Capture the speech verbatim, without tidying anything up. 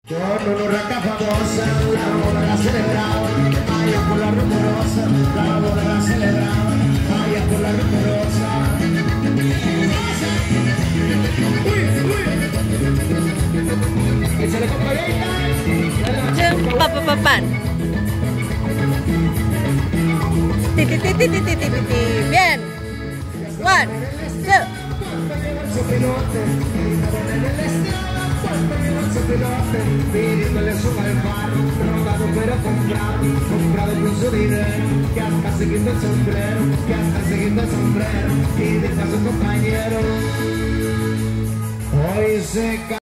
Con una urraca famosa, la boda la celebraba, allá por la rumorosa, la boda la celebraba, allá por la rumorosa. Uy, uy. Échale compañita. Pa pa pa pan. Ti ti ti ti ti ti ti ti. Bien. One, two. Pidiéndole su al bar, robado pero comprado, comprado con su dinero, que hasta se quita el sombrero, que hasta se quita el sombrero, y deja a su compañero. Hoy se